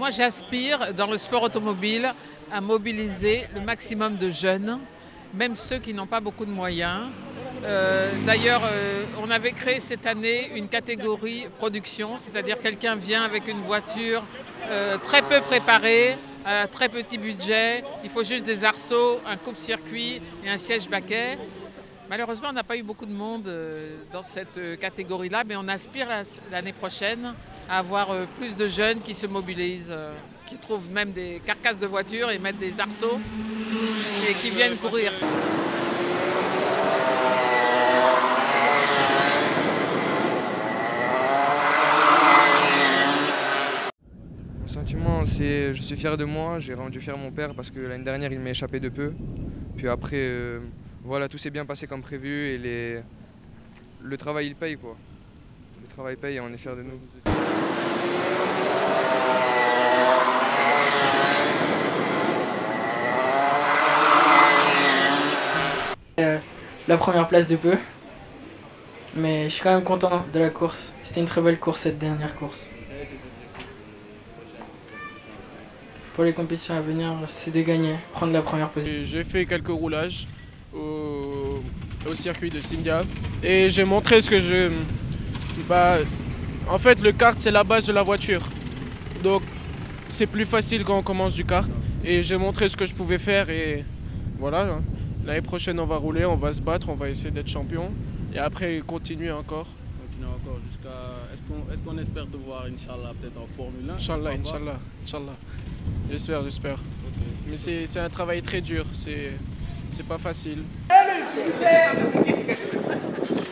moi j'aspire dans le sport automobile à mobiliser le maximum de jeunes, même ceux qui n'ont pas beaucoup de moyens. D'ailleurs, on avait créé cette année une catégorie production, c'est-à-dire quelqu'un vient avec une voiture très peu préparée, à un très petit budget, il faut juste des arceaux, un coupe-circuit et un siège baquet. Malheureusement, on n'a pas eu beaucoup de monde dans cette catégorie-là, mais on aspire l'année prochaine à avoir plus de jeunes qui se mobilisent, qui trouvent même des carcasses de voitures et mettent des arceaux et qui viennent courir. Mon sentiment, c'est je suis fier de moi, j'ai rendu fier mon père parce que l'année dernière il m'a échappé de peu. Puis après, voilà, tout s'est bien passé comme prévu et le travail il paye quoi. Le travail paye et on est fiers de nous. La première place de peu, mais je suis quand même content de la course. C'était une très belle course cette dernière course. Pour les compétitions à venir, c'est de gagner, prendre la première position. J'ai fait quelques roulages au circuit de Sindia et j'ai montré ce que je... en fait, le kart, c'est la base de la voiture. Donc, c'est plus facile quand on commence du kart. Et j'ai montré ce que je pouvais faire et voilà. L'année prochaine, on va rouler, on va se battre, on va essayer d'être champion. Et après, continuer encore. Continuer encore jusqu'à... Est-ce qu'on espère te voir, Inch'Allah, peut-être en Formule 1? Inch'Allah, Inch'Allah, Inch'Allah. J'espère. Okay. Mais c'est un travail très dur, c'est pas facile.